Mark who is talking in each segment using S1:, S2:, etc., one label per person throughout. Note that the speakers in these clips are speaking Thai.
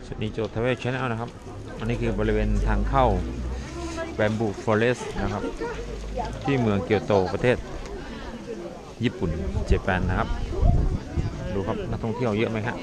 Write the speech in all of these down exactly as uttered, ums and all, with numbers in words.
S1: สนิโจทเวชแนลนะครับอันนี้คือบริเวณทางเข้าแบมบูฟอเรสต์นะครับที่เมืองเกียวโตประเทศญี่ปุ่นเจแปนนะครับดูครับนักท่องเที่ยวเยอะไหมครับ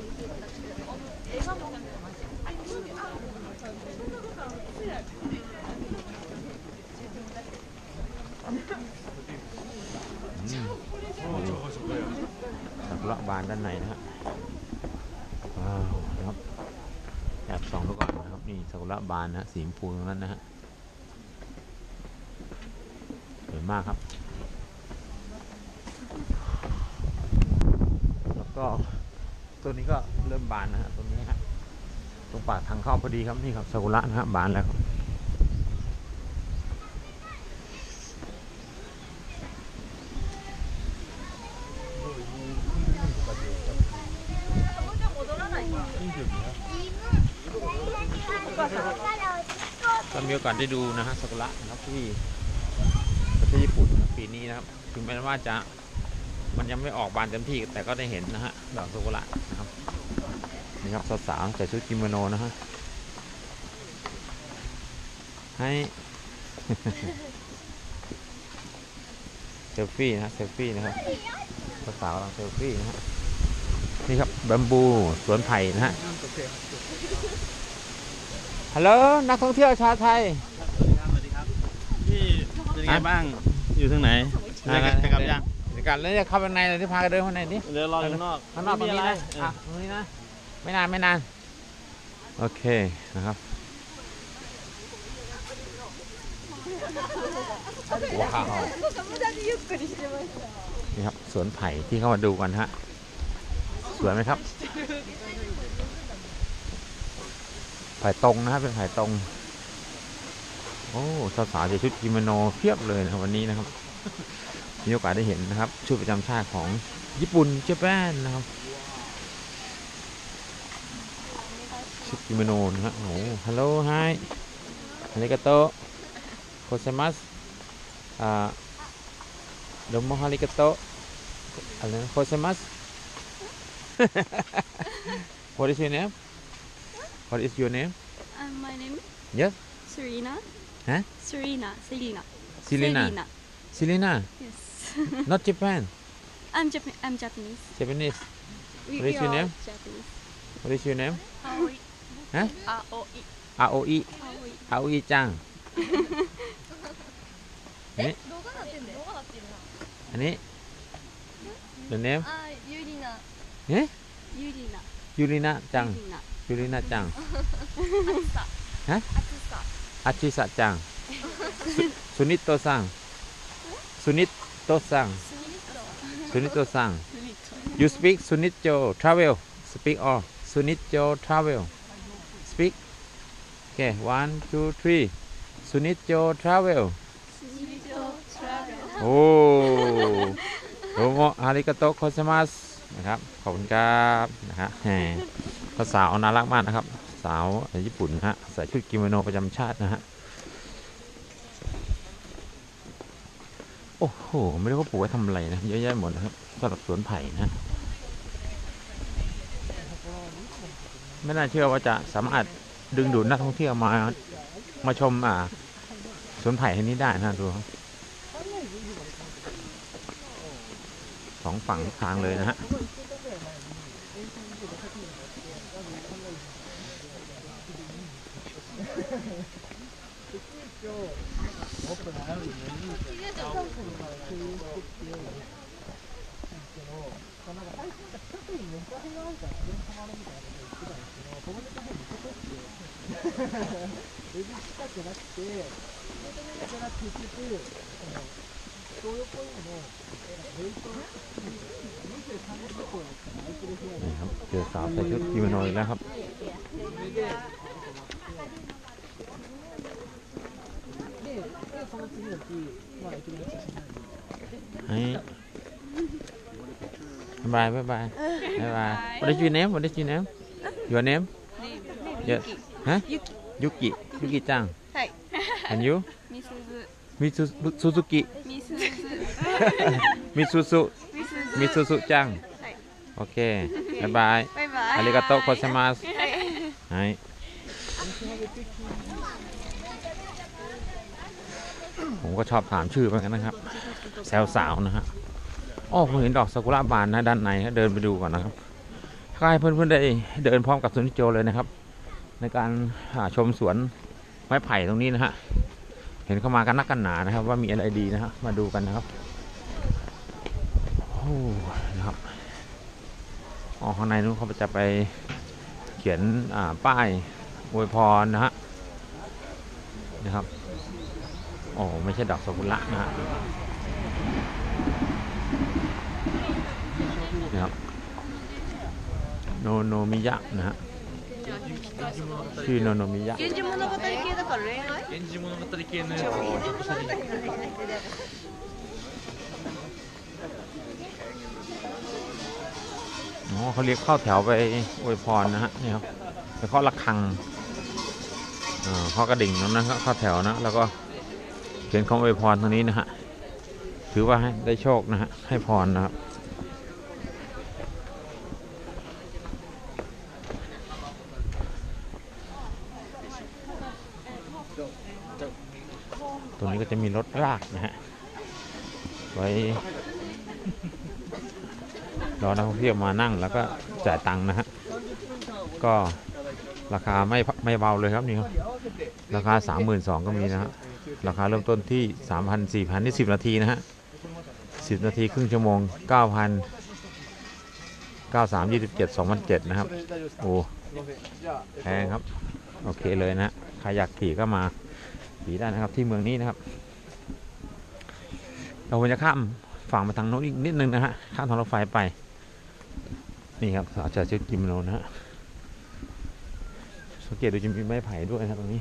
S1: ซากุระบานด้านในนะครับว้าวนะครับแอบส่องดูก่อนนะครับนี่ซากุระบานนะสีชมพูตรงนั้นนะฮะสวยมากครับแล้วก็ตัวนี้ก็เริ่มบานนะฮะตรงนี้ฮะตรงปากทางเข้าพอดีครับนี่ครับซากุระนะฮะบานแล้วครับก็มีโอกาสได้ดูนะฮะซากุระนะครับที่ประเทศญี่ปุ่นปีนี้นะครับถึงแม้ว่าจะมันยังไม่ออกบานเต็มที่แต่ก็ได้เห็นนะฮะดอกซากุระนะครับนี่ครับสาวๆใส่ชุดกิโมโนนะฮะให้ เซลฟี่นะเซลฟี่นะครับสาวๆกำลังเซลฟี่นะฮะนี่ครับแบมบูสวนไผ่นะฮะฮัลโหลนักท่องเที่ยวชาวไทย
S2: สวัสดีครับสวัสดีครับพี่เป็นยังไงบ้างอยู่ทางไหนจะกลับยัง
S1: จะกลับแล้วจะเข้าไปในเลยที่พากันเดินข้างในนี่
S2: เดี๋ยวรอข้างนอก
S1: ข้างนอกตรงนี้นะอ่ะตรงนี้นะไม่นานไม่นานโอเคนะครับว้าวนี่ครับสวนไผ่ที่เข้ามาดูกันฮะสวยไหมครับไผ่ตรงนะครับเป็นไผ่ตรงโอ้สาวๆจะชุดกิโมโนเพียบเลยนะวันนี้นะครับมีโอกาสได้เห็นนะครับชุดประจำชาติของญี่ปุ่นเจแปนนะครับชุดกิโมโนนะฮะโอ้ฮัลโหลไฮอาริกาโตโคเซมัสอ่าโดโมอาริกาโตอะไรนะโคเซมัส What is your name What is your name
S3: Um, my name
S1: Yes
S3: Serena.
S1: Huh
S3: Serena. Selena.
S1: Selena Selena
S3: Yes.
S1: Not Japan
S3: I'm Jap I'm Japanese.
S1: Japanese
S3: We,
S1: What is
S3: we
S1: your
S3: are
S1: name?
S3: Japanese.
S1: What is your name
S3: Aoi.
S1: Huh
S3: Aoi.
S1: Aoi
S3: Aoi.
S1: Aoi จังนี่อันนี้ The name
S3: Ah, Yurina.
S1: เอ๊ะ
S3: Yurina.
S1: ยูรินะจัง
S3: Yurina.
S1: ยูรินะจัง
S3: Atsusa.
S1: ฮะ
S3: Atsusa.
S1: อาชิสะจังสุนิโตซังสุนิโตซังสุนิโตซัง You speak สุนิโจ travel speak all สุนิโจ travel speak okay one two three สุนิโจ travel
S3: Sunito travel.
S1: โอ้โดโมอาริกาโตโคเซมัสนะครับขอบคุณครับนะฮะแหมภาษาเอาน่ารักมากนะครับสาวญี่ปุ่นฮะใส่ชุดกิโมโนประจำชาตินะฮะโอ้โหไม่รู้ว่าปลูกไว้ทำอะไรนะเยอะแยะหมดนะครับสำหรับสวนไผ่นะไม่น่าเชื่อว่าจะสามารถดึงดูดนักท่องเที่ยวมามาชมอ่าสวนไผ่แห่งนี้ได้นะดูสองฝั่งทางเลยนะฮะนี่ครับเจอสาวใส่ชุดกิโมโนอีกแล้วครับให้บายบายบายบายบาย What is your name What is your name Your name Yes ฮะยุกิยุกิจัง And you
S3: Misuzu.
S1: มิซูซูกิ
S3: Misuzu.
S1: มิซูซุ
S3: Misuzu.
S1: มิซูซุจังโอเคบายบาย
S3: Bye bye.
S1: อาริกาโตโคเซมัสให้ผมก็ชอบถามชื่อเหมือนกันนะครับแซวสาวนะฮะอ๋อผมเห็นดอกซากุระบานนะด้านในเดินไปดูก่อนนะครับให้เพื่อนๆได้เดินพร้อมกับซุนิโจเลยนะครับในการชมสวนไม้ไผ่ตรงนี้นะฮะเห็นเข้ามากันนักกันหนานะครับว่ามีอะไรดีนะฮะมาดูกันนะครับโอ้นะครับอ๋อข้างในนู้นเขาจะไปเขียนป้ายอวยพรนะฮะนะครับโอ้ไม่ใช่ดอกซากุระนะฮะนะครับโนโนมิยะนะฮะชื่อโนโนมิยะ源氏物語系だから恋愛源氏物語系のやつをちょっと先にอ๋อเขาเรียกเข้าแถวไปอวยพรนะฮะนี่ครับไปเคาะระฆังอ่าเคาะกระดิ่งนั้นนะเข้าแถวนะแล้วก็เขียนคำอวยพรตรงนี้นะฮะถือว่าให้ได้โชคนะฮะให้พรนะครับตรงนี้ก็จะมีรถรากนะฮะไว้รอนักท่องเที่ยวมานั่งแล้วก็จ่ายตังค์นะฮะก็ราคาไม่ไม่เบาเลยครับนี่ครับราคา สามหมื่นสองพัน ก็มีนะฮะราคาเริ่มต้นที่ สามพัน สี่พัน นี่สิบนาทีนะฮะสิบนาทีครึ่งชั่วโมง เก้าพัน เก้า สาม ยี่สิบเจ็ด สองพันเจ็ดร้อยนะครับโอ้แพงครับโอเคเลยนะใครอยากขี่ก็มาขี่ได้นะครับที่เมืองนี้นะครับเราควรจะข้ามฝั่งมาทางโน้นอีกนิดนึงนะฮะข้ามทางรถไฟไปนี่ครับอาจารย์ชื่อกิมโนนะฮะสังเกตดูจะมีไม้ไผ่ด้วยนะครับตรงนี้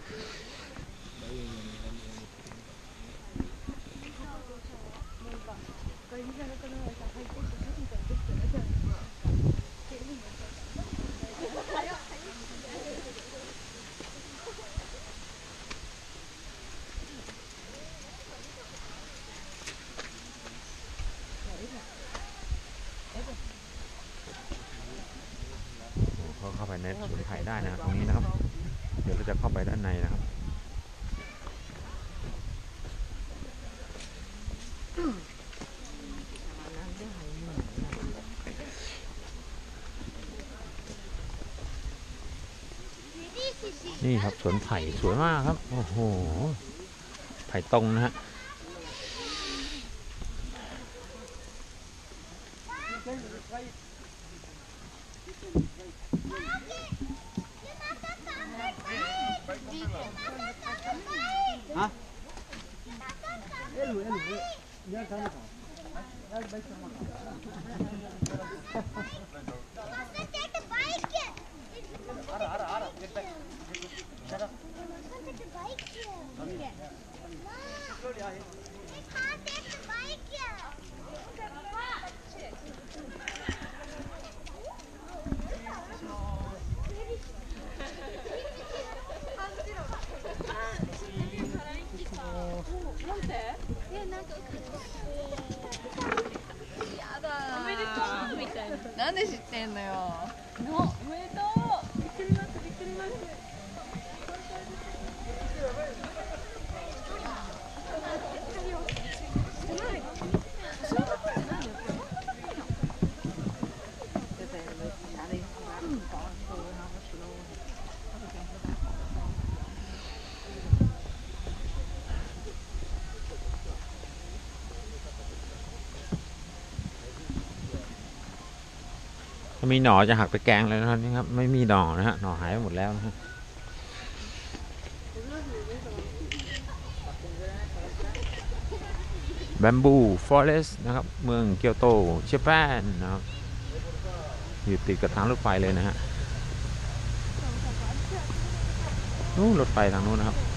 S1: เข้าไปในสวนไผ่ได้นะครับตรงนี้นะครับเดี๋ยวเราจะเข้าไปด้านในนะครับนี่ครับสวนไผ่สวยมากครับโอ้โหไผ่ตรงนะฮะ
S3: なんで知ってんのよ。のおめでとう。びっくりますびっくります。
S1: มีหน่อจะหักไปแกงเลยนะครับนี่ครับไม่มีหน่อนะฮะหน่อหายไปหมดแล้วนะฮะแบมบูฟอเรสต์นะครับเมืองเกียวโตญี่ปุ่นนะครับอยู่ติดกับทางรถไฟเลยนะฮะนู้นรถไฟทางนู้นนะครับ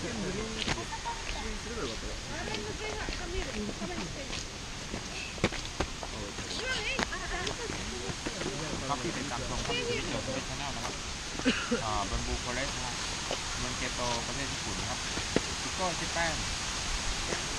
S1: ครับที่เป็นตามตรงครับที่เจอเป็นชาแนลนะครับอ่าบัมบูฟอเรสต์นะครับเมืองเกโตประเทศญี่ปุ่นนะครับซิโก้ญี่ปุ่น